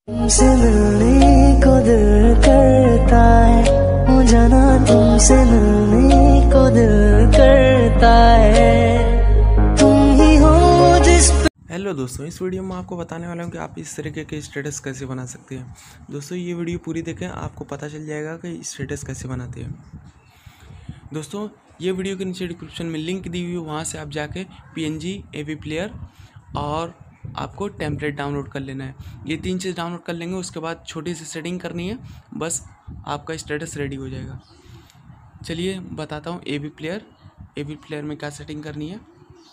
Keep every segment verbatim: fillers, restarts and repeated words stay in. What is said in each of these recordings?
तुमसे मिलने को दिल करता है, हो जाना तुमसे मिलने को दिल करता है, तुम ही हो जिस। हेलो दोस्तों, इस वीडियो में आपको बताने वाला हूँ कि आप इस तरीके के स्टेटस कैसे बना सकते हैं। दोस्तों ये वीडियो पूरी देखें, आपको पता चल जाएगा कि स्टेटस कैसे बनाते हैं। दोस्तों ये वीडियो के नीचे डिस्क्रिप्शन में लिंक दी हुई है, वहाँ से आप जाके पीएनजी, एवी प्लेयर और आपको टेम्पलेट डाउनलोड कर लेना है। ये तीन चीज़ डाउनलोड कर लेंगे, उसके बाद छोटी सी सेटिंग करनी है, बस आपका स्टेटस रेडी हो जाएगा। चलिए बताता हूँ एवी प्लेयर एवी प्लेयर में क्या सेटिंग करनी है।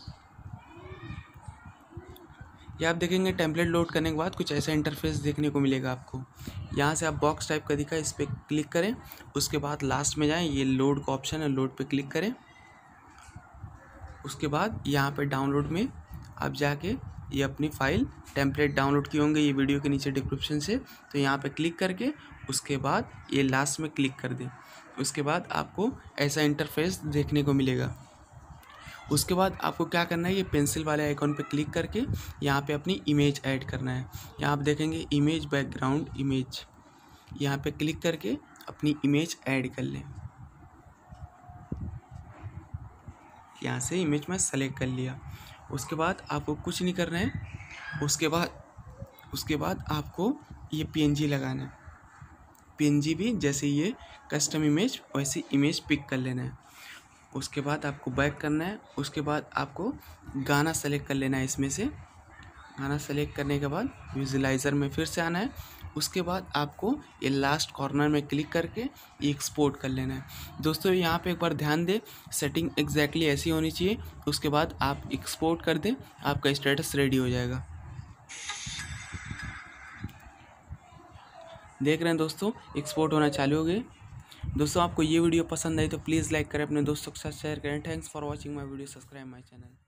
ये आप देखेंगे टेम्पलेट लोड करने के बाद कुछ ऐसा इंटरफेस देखने को मिलेगा आपको। यहाँ से आप बॉक्स टाइप का दिखा, इस पर क्लिक करें, उसके बाद लास्ट में जाएं, ये लोड का ऑप्शन है, लोड पे क्लिक करें। उसके बाद यहाँ पे डाउनलोड में आप जाके ये अपनी फ़ाइल टेम्पलेट डाउनलोड किए होंगे, ये वीडियो के नीचे डिस्क्रिप्शन से, तो यहाँ पे क्लिक करके उसके बाद ये लास्ट में क्लिक कर दें। उसके बाद आपको ऐसा इंटरफेस देखने को मिलेगा। उसके बाद आपको क्या करना है, ये पेंसिल वाले आइकॉन पे क्लिक करके यहाँ पे अपनी इमेज ऐड करना है। यहाँ आप देखेंगे इमेज बैकग्राउंड इमेज, यहाँ पे क्लिक करके अपनी इमेज ऐड कर लें। यहाँ से इमेज मैं सेलेक्ट कर लिया। उसके बाद आपको कुछ नहीं करना है। उसके बाद उसके बाद आपको ये पीएनजी लगाना है। पीएनजी भी जैसे ये कस्टम इमेज वैसे इमेज पिक कर लेना है। उसके बाद आपको बैक करना है। उसके बाद आपको गाना सेलेक्ट कर लेना है। इसमें से गाना सेलेक्ट करने के बाद विजुलाइज़र में फिर से आना है। उसके बाद आपको ये लास्ट कॉर्नर में क्लिक करके ये एक्सपोर्ट कर लेना है। दोस्तों यहाँ पे एक बार ध्यान दें, सेटिंग एग्जैक्टली ऐसी होनी चाहिए। उसके बाद आप एक्सपोर्ट कर दें, आपका स्टेटस रेडी हो जाएगा। देख रहे हैं दोस्तों, एक्सपोर्ट होना चालू हो गए। दोस्तों आपको ये वीडियो पसंद आई तो प्लीज़ लाइक करें, अपने दोस्तों के साथ शेयर करें। Thanks for watching my video, subscribe my channel.